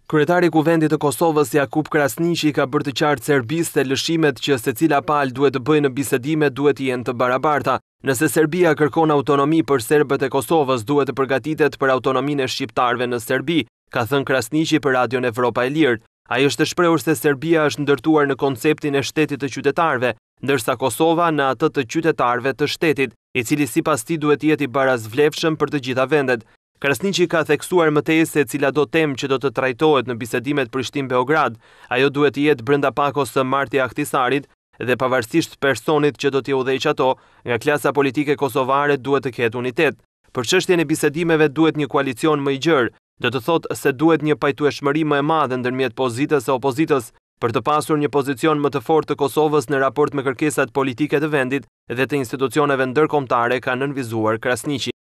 Kryetari i Kuvendit të Kosovës Jakub Krasniqi ka bërë të qartë Serbisë se lëshimet që secila palë duhet të bëjë në bisedime duhet të jenë të barabarta. Nëse Serbia kërkon autonomi për serbët e Kosovës, duhet të përgatitet për autonominë e shqiptarëve në Serbi, ka thënë Krasniqi për Radion Evropa e Lirë. Ai është shprehur se Serbia është ndërtuar në konceptin e shtetit të qytetarëve, ndërsa Kosova në atë të qytetarëve të shtetit, i cili sipas tij duhet të jetë i barazvlefshëm për të gjitha vendet. Krasniqi ka theksuar mëtej se cila do temë që do të trajtohet në bisedimet Prishtinë-Beograd, ajo duhet të jetë brenda pakos së Marti Ahtisarit dhe pavarësisht personit që do t'i udhëheqë ato, nga klasa politike kosovare duhet të ketë unitet. Për çështjen e bisedimeve duhet një koalicion më i gjerë, do të thotë se duhet një pajtueshmëri më e madhe ndërmjet pozitës e opozitës për të pasur një pozicion më të fortë të Kosovës në raport me kërkesat politike të vendit dhe të institucioneve ndërkombëtare, ka nënvizuar Krasniqi.